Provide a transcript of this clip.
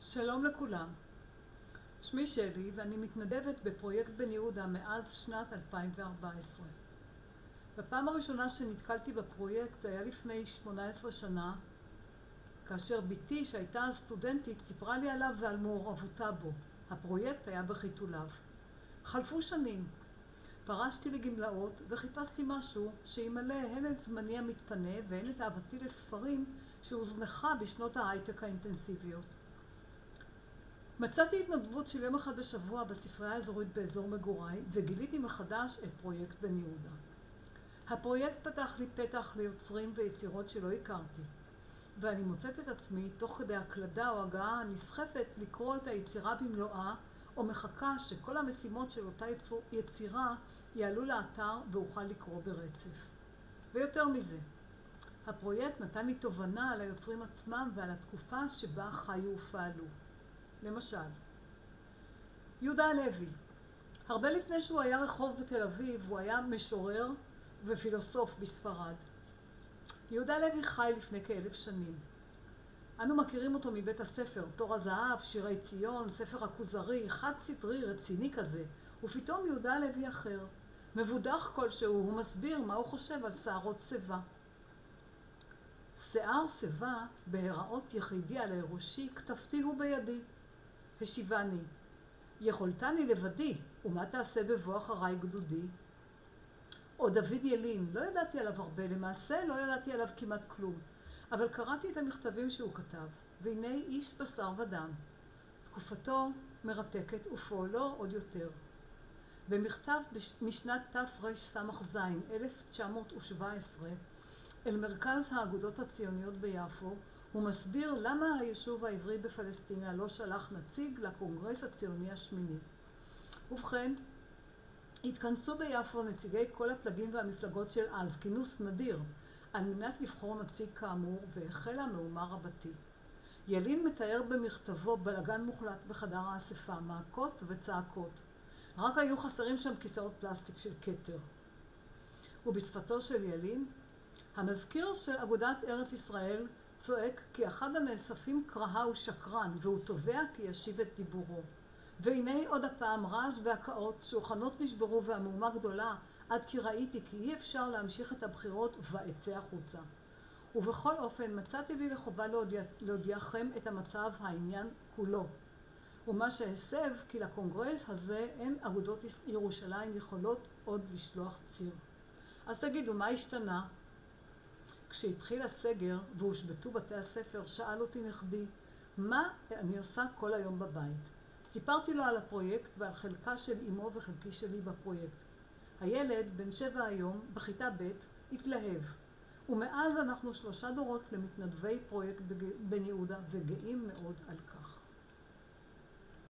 שלום לכולם, שמי שלי ואני מתנדבת בפרויקט בן יהודה מאז שנת 2014. בפעם הראשונה שנתקלתי בפרויקט היה לפני 18 שנה, כאשר ביתי שהייתה סטודנטית סיפרה לי עליו ועל מעורבותה בו. הפרויקט היה בחיתוליו. חלפו שנים, פרשתי לגמלאות וחיפשתי משהו שימלא הן את זמני המתפנה והן את אהבתי לספרים שהוזנחה בשנות ההייטק האינטנסיביות. מצאתי התנדבות של יום אחד בשבוע בספרייה האזורית באזור מגוריי וגיליתי מחדש את פרויקט בן יהודה. הפרויקט פתח לי פתח ליוצרים ויצירות שלא הכרתי, ואני מוצאת את עצמי תוך כדי הקלדה או הגעה נסחפת לקרוא את היצירה במלואה, או מחכה שכל המשימות של אותה יצירה יעלו לאתר ואוכל לקרוא ברצף. ויותר מזה, הפרויקט נתן לי תובנה על היוצרים עצמם ועל התקופה שבה חיו ופעלו. למשל, יהודה הלוי. הרבה לפני שהוא היה רחוב בתל אביב, הוא היה משורר ופילוסוף בספרד. יהודה הלוי חי לפני כ1000 שנים. אנו מכירים אותו מבית הספר, תור הזהב, שירי ציון, ספר הכוזרי, חד סטרי רציני כזה, ופתאום יהודה הלוי אחר. מבודח כלשהו, הוא מסביר מה הוא חושב על שערות שיבה. שיער שיבה בהיראות יחידי על ראשי, כתבתי הוא בידי. השיבני, יכולתני לבדי, ומה תעשה בבוא אחריי גדודי? או דוד ילין, לא ידעתי עליו הרבה, למעשה לא ידעתי עליו כמעט כלום, אבל קראתי את המכתבים שהוא כתב, והנה איש בשר ודם. תקופתו מרתקת ופועלו עוד יותר. במכתב משנת תרס"ז 1917 אל מרכז האגודות הציוניות ביפו, הוא מסביר למה היישוב העברי בפלסטינה לא שלח נציג לקונגרס הציוני השמיני. ובכן, התכנסו ביפו נציגי כל הפלגים והמפלגות של אז, כינוס נדיר, על מנת לבחור נציג כאמור, והחלה מהומה רבתי. ילין מתאר במכתבו בלגן מוחלט בחדר האספה, מעקות וצעקות. רק היו חסרים שם כיסאות פלסטיק של כתר. ובשפתו של ילין, המזכיר של אגודת ארץ ישראל צועק כי אחד הנאספים קראה הוא שקרן, והוא תובע כי ישיב את דיבורו. והנה עוד הפעם רעש והקאות, שולחנות נשברו והמהומה גדולה, עד כי ראיתי כי אי אפשר להמשיך את הבחירות ואצא החוצה. ובכל אופן מצאתי לי לחובה להודיעכם את המצב העניין כולו. ומה שהסב כי לקונגרס הזה אין אגודות ירושלים יכולות עוד לשלוח ציר. אז תגידו, מה השתנה? כשהתחיל הסגר והושבתו בתי הספר, שאל אותי נכדי, מה אני עושה כל היום בבית? סיפרתי לו על הפרויקט ועל חלקה של אמו וחלקי שלי בפרויקט. הילד, בן 7 היום, בכיתה ב', התלהב. ומאז אנחנו 3 דורות למתנדבי פרויקט בן יהודה וגאים מאוד על כך.